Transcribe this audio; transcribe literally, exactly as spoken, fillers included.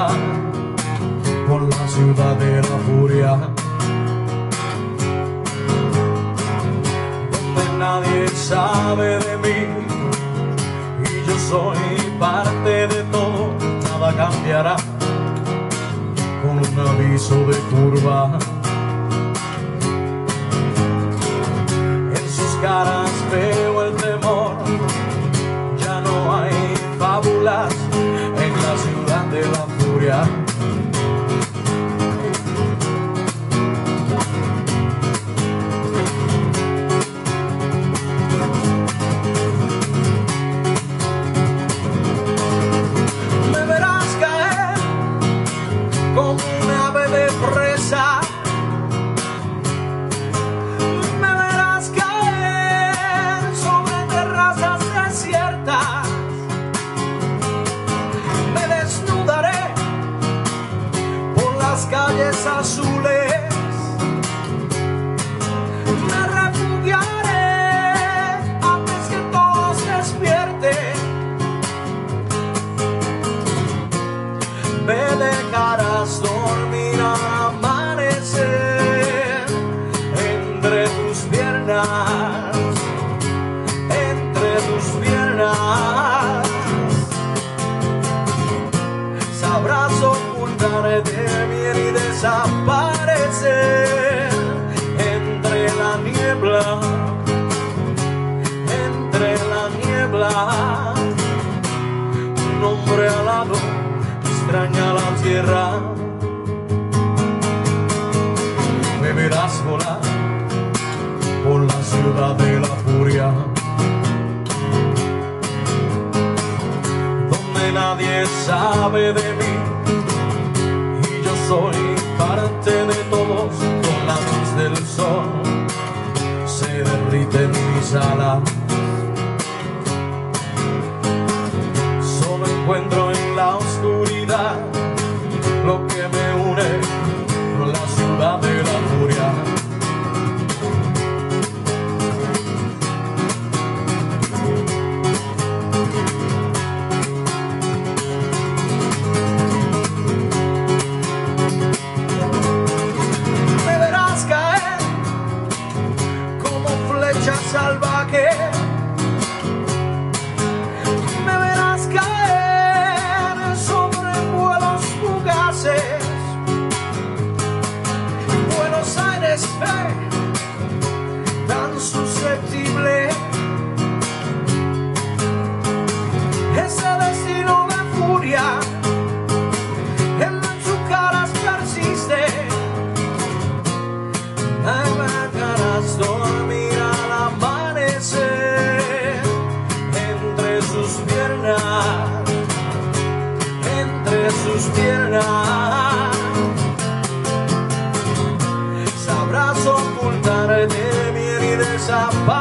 volar por la ciudad de la furia, donde nadie sabe de mí y yo soy parte de todo. Nada cambiará con un aviso de curva. En sus caras veo el temor. Ya no hay fábulas en la ciudad de la furia. Me verás caer como un ave de presa. Me verás caer sobre terrazas desiertas. Me desnudaré por las calles azules. Me refugiaré antes que todos despierten. Me dejarás dormir al amanecer entre tus piernas, entre tus piernas. Sabrás ocultarte bien y desaparecer entre la niebla, entre la niebla. Un hombre alado extraña la tierra. Me verás volar por la ciudad de la furia, donde nadie sabe de mí y yo soy parte de todos. Con la luz del sol se derriten mis alas. Solo encuentro en la oscuridad lo que me une con la ciudad de la furia. Me verás caer como flecha salvaje. Me verás caer sobre vuelos fugaces. Buenos Aires, eh, tan susceptible. Ese destino de furia en su caras persiste. Me dejarás dormir al amanecer entre sus piernas, entre sus piernas. Sabrás ocultarte bien y desaparecer